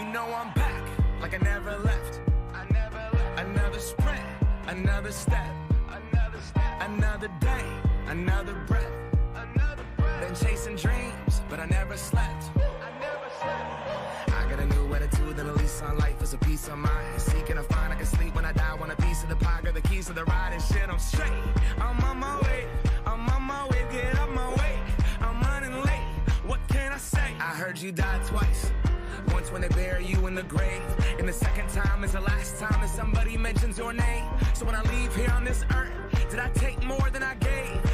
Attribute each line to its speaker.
Speaker 1: know I'm back, like I never left. Another sprint, another step, another day, another breath. Been chasing dreams, but I never slept. I got a new attitude and a lease on life is a peace of mind. Seeking to find I can sleep when I die. Want a piece of the pie, got the keys to the ride and shit. I'm straight. I'm on my way. Get up my way. I'm running late. What can I say? I heard you died twice. Once when they bury you in the grave, and the second time is the last time that somebody mentions your name. So when I leave here on this earth, did I take more than I gave?